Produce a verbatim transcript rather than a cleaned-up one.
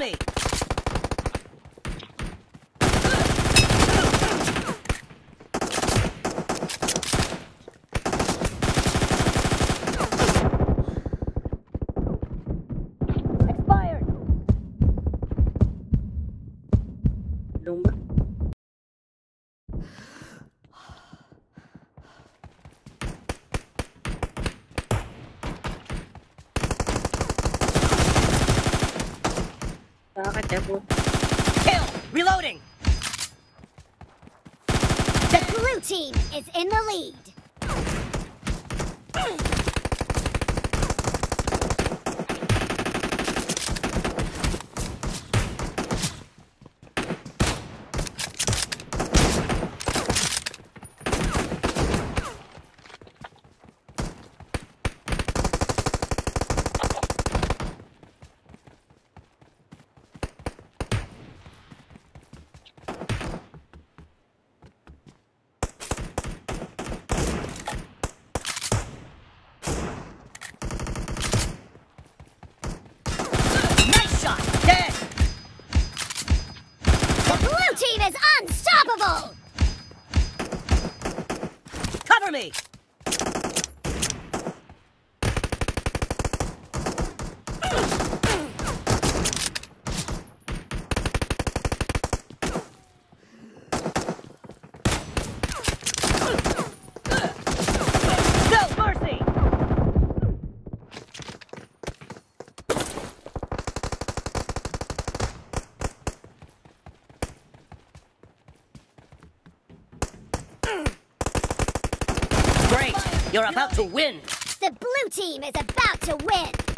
me! Expired! Lumba. Kill! Reloading! The blue team is in the lead. Team is unstoppable! Cover me! No mercy! Great! You're about to win! The blue team is about to win!